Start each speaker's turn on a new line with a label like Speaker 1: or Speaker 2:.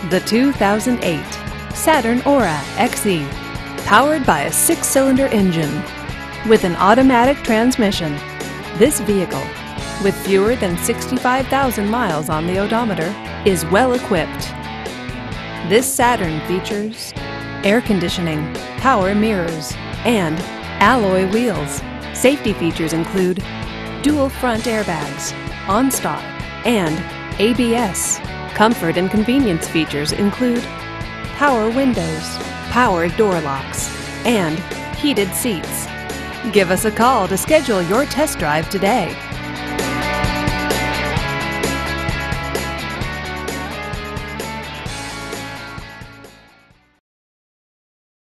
Speaker 1: The 2008 Saturn Aura XE, powered by a 6-cylinder engine with an automatic transmission. This vehicle, with fewer than 65,000 miles on the odometer, is well equipped. This Saturn features air conditioning, power mirrors, and alloy wheels. Safety features include dual front airbags, OnStar, and ABS. Comfort and convenience features include power windows, power door locks, and heated seats. Give us a call to schedule your test drive today.